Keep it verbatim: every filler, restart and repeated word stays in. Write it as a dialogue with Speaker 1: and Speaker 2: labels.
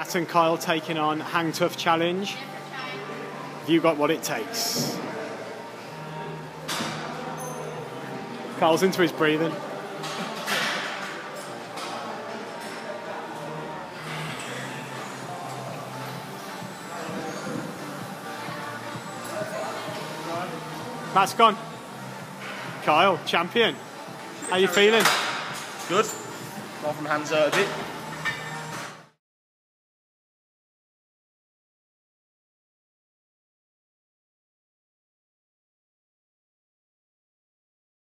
Speaker 1: Matt and Kyle taking on Hang Tough Challenge. Have you got what it takes? Kyle's into his breathing. Matt's gone. Kyle, champion. How you feeling?
Speaker 2: Good. Apart from hands hurt a bit.